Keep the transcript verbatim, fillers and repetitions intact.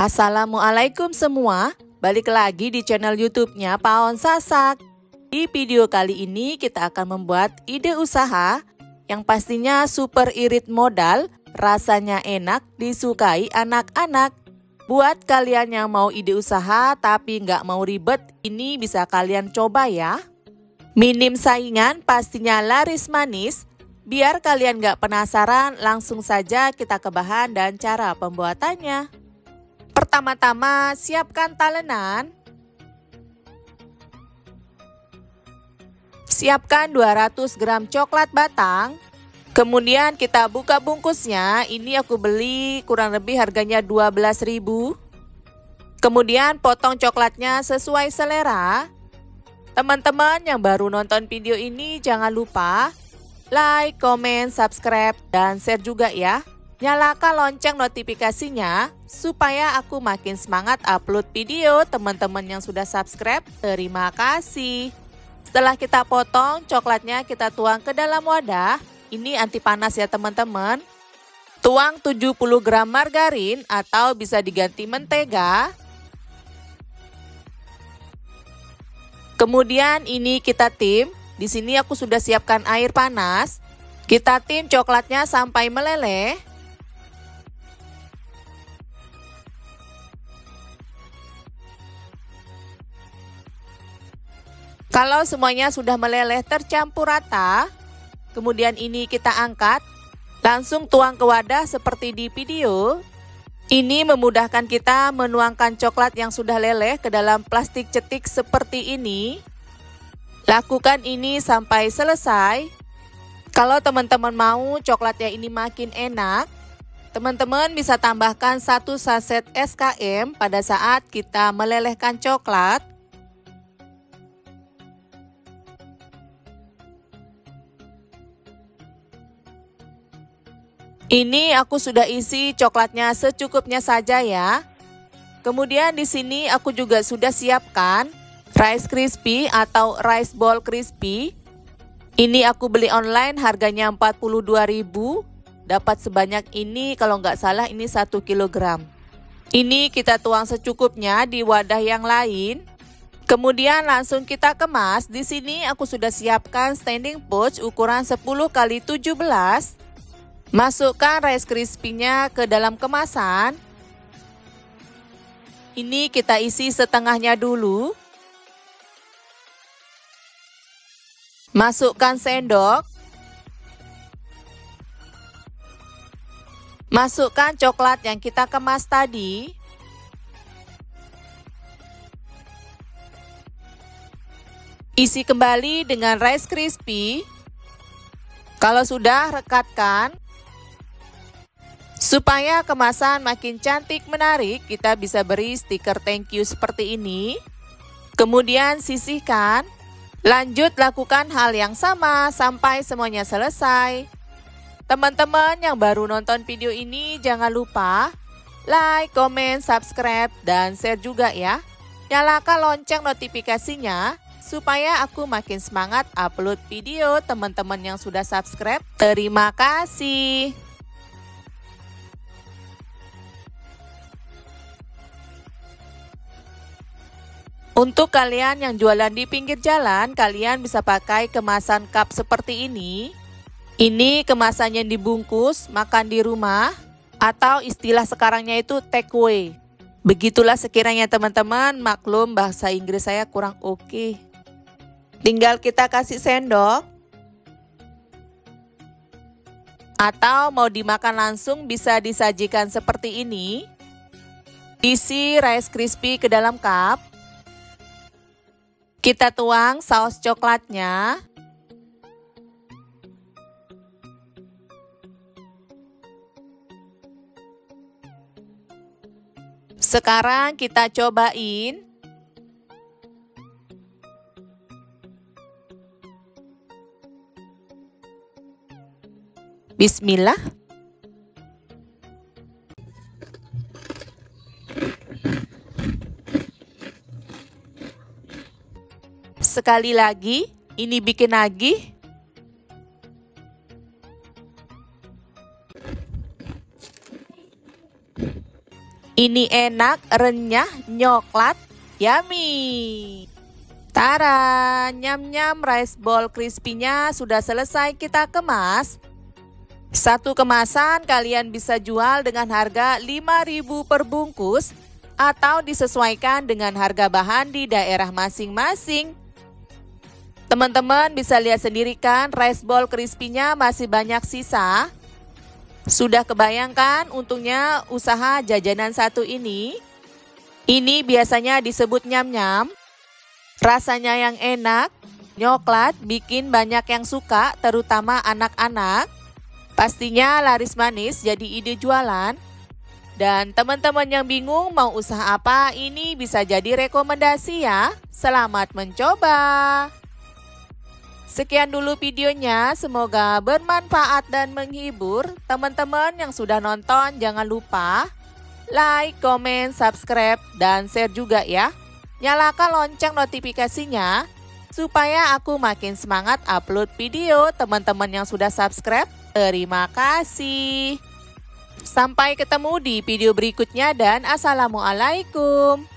Assalamualaikum semua, balik lagi di channel YouTube-nya Paon Sasak. Di video kali ini kita akan membuat ide usaha yang pastinya super irit modal, rasanya enak, disukai anak-anak. Buat kalian yang mau ide usaha tapi nggak mau ribet, ini bisa kalian coba ya. Minim saingan, pastinya laris manis. Biar kalian nggak penasaran, langsung saja kita ke bahan dan cara pembuatannya. Pertama-tama, siapkan talenan. Siapkan dua ratus gram coklat batang. Kemudian kita buka bungkusnya. Ini aku beli kurang lebih harganya dua belas ribu. Kemudian potong coklatnya sesuai selera. Teman-teman yang baru nonton video ini jangan lupa like, comment, subscribe, dan share juga ya. Nyalakan lonceng notifikasinya supaya aku makin semangat upload video. Teman-teman yang sudah subscribe, terima kasih. Setelah kita potong, coklatnya kita tuang ke dalam wadah. Ini anti panas ya teman-teman. Tuang tujuh puluh gram margarin atau bisa diganti mentega. Kemudian ini kita tim. Di sini aku sudah siapkan air panas. Kita tim coklatnya sampai meleleh. Kalau semuanya sudah meleleh tercampur rata, kemudian ini kita angkat, langsung tuang ke wadah seperti di video. Ini memudahkan kita menuangkan coklat yang sudah leleh ke dalam plastik cetik seperti ini. Lakukan ini sampai selesai. Kalau teman-teman mau coklatnya ini makin enak, teman-teman bisa tambahkan satu saset S K M pada saat kita melelehkan coklat. Ini aku sudah isi coklatnya secukupnya saja ya. Kemudian di sini aku juga sudah siapkan Rice Crispy atau Rice Ball Crispy. Ini aku beli online harganya empat puluh dua ribu. Dapat sebanyak ini, kalau nggak salah ini satu kilogram. Ini kita tuang secukupnya di wadah yang lain. Kemudian langsung kita kemas. Di sini aku sudah siapkan standing pouch ukuran sepuluh kali tujuh belas. Masukkan Rice Crispy-nya ke dalam kemasan. Ini kita isi setengahnya dulu. Masukkan sendok. Masukkan coklat yang kita kemas tadi. Isi kembali dengan Rice Crispy. Kalau sudah, rekatkan. Supaya kemasan makin cantik menarik, kita bisa beri stiker thank you seperti ini. Kemudian sisihkan. Lanjut lakukan hal yang sama sampai semuanya selesai. Teman-teman yang baru nonton video ini jangan lupa like, comment, subscribe, dan share juga ya. Nyalakan lonceng notifikasinya supaya aku makin semangat upload video. Teman-teman yang sudah subscribe, terima kasih. Untuk kalian yang jualan di pinggir jalan, kalian bisa pakai kemasan cup seperti ini. Ini kemasan yang dibungkus, makan di rumah, atau istilah sekarangnya itu take away. Begitulah sekiranya teman-teman, maklum bahasa Inggris saya kurang oke. Tinggal kita kasih sendok. Atau mau dimakan langsung bisa disajikan seperti ini. Isi Rice Crispy ke dalam cup. Kita tuang saus coklatnya. Sekarang kita cobain. Bismillah. Sekali lagi, ini bikin nagih. Ini enak, renyah, nyoklat, yummy. Tara, nyam-nyam rice ball crispy-nya sudah selesai kita kemas. Satu kemasan kalian bisa jual dengan harga lima ribu per bungkus atau disesuaikan dengan harga bahan di daerah masing-masing. Teman-teman bisa lihat sendiri kan, rice ball crispy-nya masih banyak sisa. Sudah kebayangkan untungnya usaha jajanan satu ini? Ini biasanya disebut nyam-nyam. Rasanya yang enak, nyoklat, bikin banyak yang suka, terutama anak-anak. Pastinya laris manis jadi ide jualan. Dan teman-teman yang bingung mau usaha apa, ini bisa jadi rekomendasi ya. Selamat mencoba. Sekian dulu videonya, semoga bermanfaat dan menghibur. Teman-teman yang sudah nonton jangan lupa like, komen, subscribe, dan share juga ya. Nyalakan lonceng notifikasinya supaya aku makin semangat upload video. Teman-teman yang sudah subscribe, terima kasih. Sampai ketemu di video berikutnya dan assalamualaikum.